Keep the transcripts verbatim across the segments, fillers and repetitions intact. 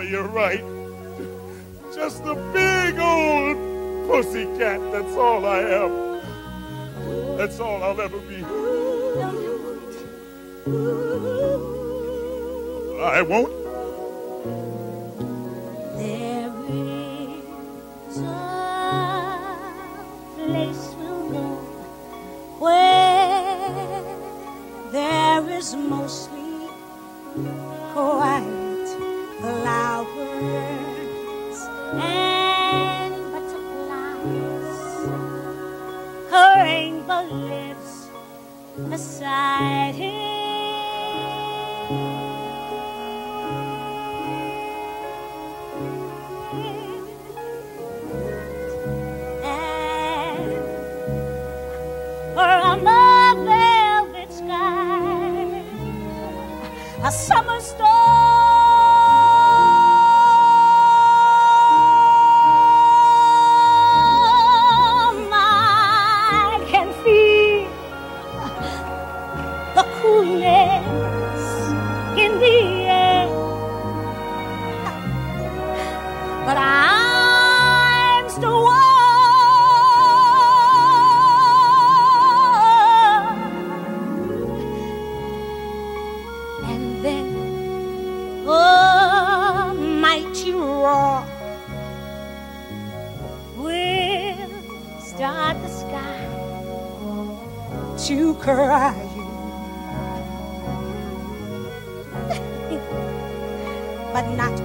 you're right. Just a big old pussycat, that's all I am. That's all I'll ever be. I won't. There is a place we'll go where there is mostly quiet flowers and butterflies. Her rainbow lives beside him. From a velvet sky, a summer storm I can feel the coolness in the air, but I'm still warm. Then a mighty roar will start the sky to cry. But not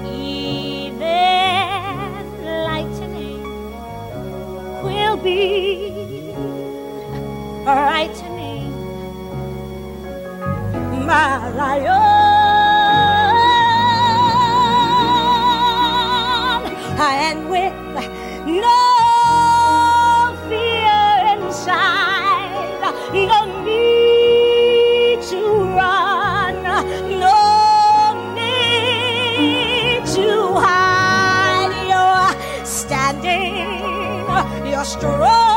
even lightning will be brightening my lion. And with no fear inside, no need to run, no need to hide. You're standing, you're strong.